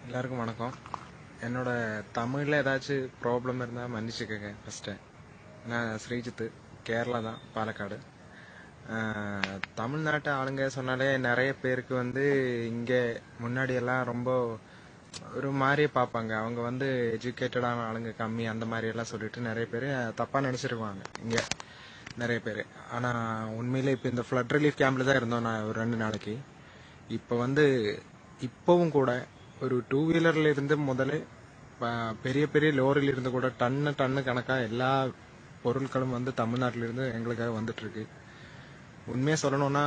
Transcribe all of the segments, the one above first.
எல்லாருக்கும் வணக்கம். என்னோட தமிழில் ஏதாச்சும் ப்ராப்ளம் இருந்தால் மன்னிச்சுக்கங்க. ஃபஸ்ட்டு நான் ஸ்ரீஜித்து, கேரளா தான், பாலக்காடு. தமிழ்நாட்டு ஆளுங்க சொன்னாலே நிறைய பேருக்கு இங்கே முன்னாடியெல்லாம் ரொம்ப ஒரு மாதிரியே பார்ப்பாங்க. அவங்க எஜுகேட்டடான ஆளுங்க கம்மி அந்த மாதிரியெல்லாம் சொல்லிட்டு நிறைய பேர் தப்பாக நினச்சிருக்குவாங்க இங்கே நிறைய பேர். ஆனால் உண்மையிலே இப்போ இந்த ஃப்ளட் ரிலீஃப் கேம்பில் தான் இருந்தோம் நான் ஒரு 2 நாளைக்கு. இப்போ இப்போவும் கூட ஒரு 2 வீலர்ல இருந்து முதல்ல பெரிய பெரிய லோரில இருந்து கூட டன்னு கணக்கா எல்லா பொருட்களும் தமிழ்நாட்டில இருந்து எங்களுக்காக வந்துட்டு இருக்கு. உண்மையா சொல்லணும்னா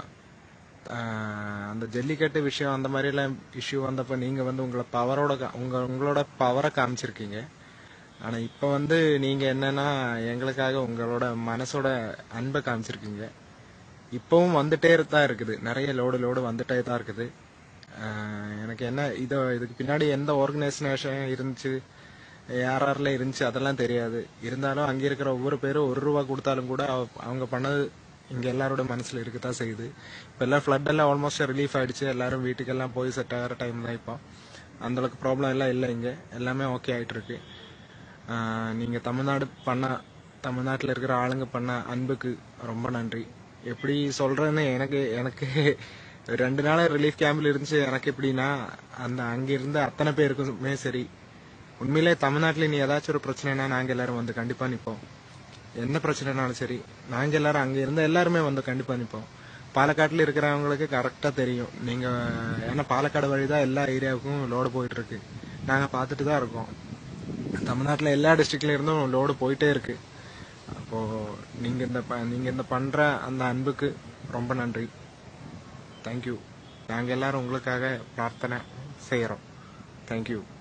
அந்த ஜல்லிக்கட்டு விஷயம் அந்த மாதிரி எல்லாம் இஷ்யூ வந்தப்ப நீங்க உங்களோட பவரை காமிச்சிருக்கீங்க. ஆனா இப்ப நீங்க என்னன்னா எங்களுக்காக உங்களோட மனசோட அன்பை காமிச்சிருக்கீங்க. இப்பவும் வந்துட்டே தான் இருக்குது, நிறைய லோடு வந்துட்டே தான் இருக்குது. எனக்கு என்ன இதுக்கு பின்னாடி எந்த ஆர்கனைசேஷன் இருந்துச்சு, யாரெல்லாம் இருந்துச்சு அதெல்லாம் தெரியாது. இருந்தாலும் அங்கே இருக்கிற ஒவ்வொரு பேரும் ₹1 கொடுத்தாலும் கூட அவங்க பண்ணது இங்கே எல்லாரோட மனசில் இருக்கத்தான் செய்யுது. இப்போ எல்லாம் ஃப்ளட் எல்லாம் ஆல்மோஸ்ட் ரிலீஃப் ஆயிடுச்சு. எல்லாரும் வீட்டுக்கெல்லாம் போய் செட் ஆகிற டைம் தான். இப்போ அந்தளவுக்கு ப்ராப்ளம் எல்லாம் இல்லை, இங்கே எல்லாமே ஓகே ஆகிட்டு இருக்கு. நீங்கள் தமிழ்நாட்டில் இருக்கிற ஆளுங்க பண்ண அன்புக்கு ரொம்ப நன்றி. எப்படி சொல்றேன்னு எனக்கு 2 நாள் ரிலீஃப் கேம்பில் இருந்துச்சு. எனக்கு எப்படின்னா அங்க இருந்த அத்தனை பேருக்குமே சரி, உண்மையிலே தமிழ்நாட்டில் நீ ஏதாச்சும் ஒரு பிரச்சனைனா நாங்க எல்லாரும் கண்டிப்பா நிற்போம். என்ன பிரச்சனைனாலும் சரி நாங்க எல்லாரும் அங்க இருந்த எல்லாருமே கண்டிப்பா நிற்போம். பாலக்காட்டில் இருக்கிறவங்களுக்கு கரெக்டா தெரியும். நீங்க ஏன்னா பாலக்காடு வழிதான் எல்லா ஏரியாவுக்கும் லோடு போயிட்டு இருக்கு. நாங்க பார்த்துட்டு தான் இருக்கோம். தமிழ்நாட்டில் எல்லா டிஸ்ட்ரிக்ட்ல இருந்தும் லோடு போயிட்டே இருக்கு. அப்போ நீங்க இந்த பண்ற அந்த அன்புக்கு ரொம்ப நன்றி. தேங்க்யூ. நாங்கள் எல்லாரும் உங்களுக்காக பிரார்த்தனை செய்கிறோம். தேங்க்யூ.